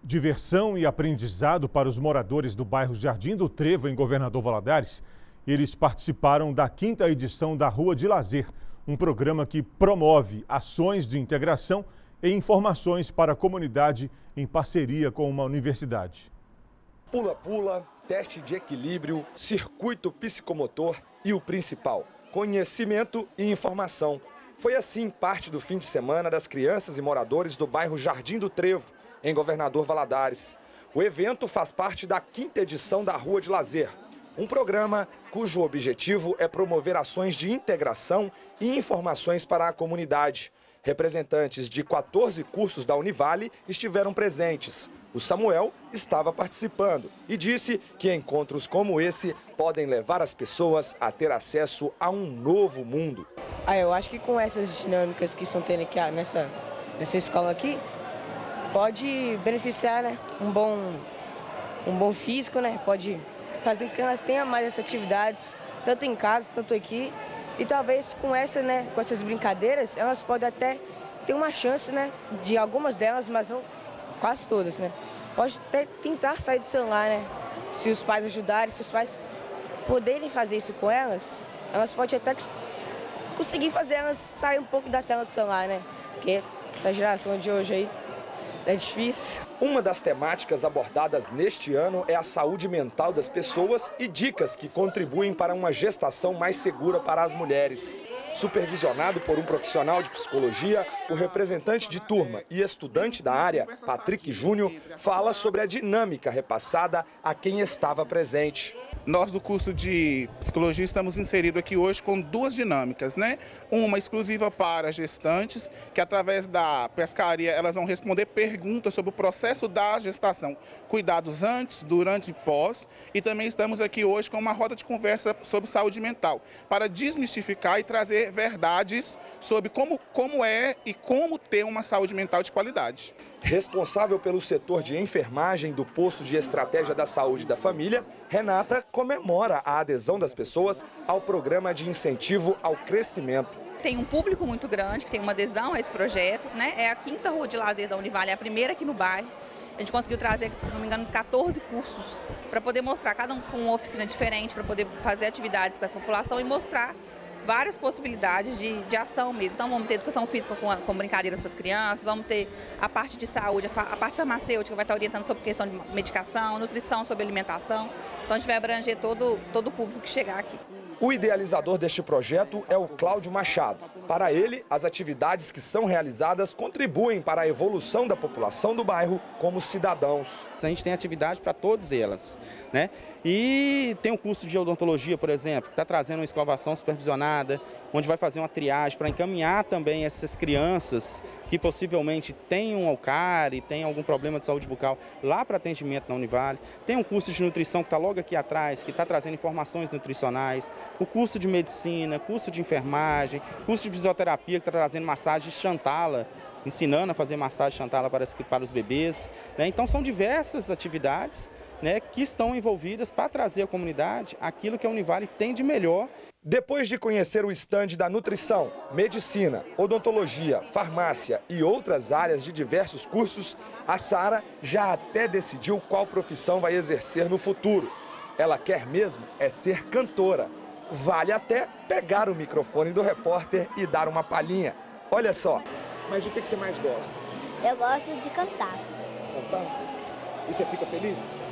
Diversão e aprendizado para os moradores do bairro Jardim do Trevo, em Governador Valadares. Eles participaram da 5ª edição da Rua de Lazer, um programa que promove ações de integração e informações para a comunidade em parceria com uma universidade. Pula-pula, teste de equilíbrio, circuito psicomotor e o principal, conhecimento e informação. Foi assim parte do fim de semana das crianças e moradores do bairro Jardim do Trevo, em Governador Valadares. O evento faz parte da 5ª edição da Rua de Lazer, um programa cujo objetivo é promover ações de integração e informações para a comunidade. Representantes de 14 cursos da Univale estiveram presentes. O Samuel estava participando e disse que encontros como esse podem levar as pessoas a ter acesso a um novo mundo. Eu acho que com essas dinâmicas que estão tendo aqui nessa escola aqui, pode beneficiar, né? Um bom físico, né? Pode fazer com que elas tenham mais essas atividades, tanto em casa, tanto aqui. E talvez com essas brincadeiras, elas podem até ter uma chance, né? De algumas delas, mas não quase todas, né? Pode até tentar sair do celular, né? Se os pais ajudarem, se os pais poderem fazer isso com elas podem até conseguir fazer elas sair um pouco da tela do celular, né? Porque essa geração de hoje aí é difícil. Uma das temáticas abordadas neste ano é a saúde mental das pessoas e dicas que contribuem para uma gestação mais segura para as mulheres. Supervisionado por um profissional de psicologia, o representante de turma e estudante da área, Patrick Júnior, fala sobre a dinâmica repassada a quem estava presente. Nós do curso de psicologia estamos inseridos aqui hoje com 2 dinâmicas, né? Uma exclusiva para gestantes, que através da pescaria elas vão responder perguntas sobre o processo da gestação, cuidados antes, durante e pós. E também estamos aqui hoje com uma roda de conversa sobre saúde mental, para desmistificar e trazer verdades sobre como é e como ter uma saúde mental de qualidade. Responsável pelo setor de enfermagem do posto de estratégia da saúde da família, Renata comemora a adesão das pessoas ao programa de incentivo ao crescimento. Tem um público muito grande que tem uma adesão a esse projeto, né? É a 5ª Rua de Lazer da Univale, é a primeira aqui no bairro. A gente conseguiu trazer, se não me engano, 14 cursos para poder mostrar, cada um com uma oficina diferente, para poder fazer atividades com essa população e mostrar várias possibilidades de ação mesmo. Então vamos ter educação física com brincadeiras para as crianças, vamos ter a parte de saúde, a parte farmacêutica vai estar orientando sobre questão de medicação, nutrição, sobre alimentação. Então a gente vai abranger todo o público que chegar aqui. O idealizador deste projeto é o Cláudio Machado. Para ele, as atividades que são realizadas contribuem para a evolução da população do bairro como cidadãos. A gente tem atividade para todas elas, né? E tem um curso de odontologia, por exemplo, que está trazendo uma escovação supervisionada, onde vai fazer uma triagem para encaminhar também essas crianças que possivelmente tenham alcárie, tenham algum problema de saúde bucal lá para atendimento na Univale. Tem um curso de nutrição que está logo aqui atrás, que está trazendo informações nutricionais. O curso de medicina, curso de enfermagem, curso de fisioterapia que está trazendo massagem Chantala, ensinando a fazer massagem Chantala para os bebês, né? Então são diversas atividades, né, que estão envolvidas para trazer à comunidade aquilo que a Univale tem de melhor. Depois de conhecer o estande da nutrição, medicina, odontologia, farmácia e outras áreas de diversos cursos, a Sara já até decidiu qual profissão vai exercer no futuro. Ela quer mesmo é ser cantora. Vale até pegar o microfone do repórter e dar uma palhinha. Olha só. Mas o que você mais gosta? Eu gosto de cantar. Cantar? E você fica feliz?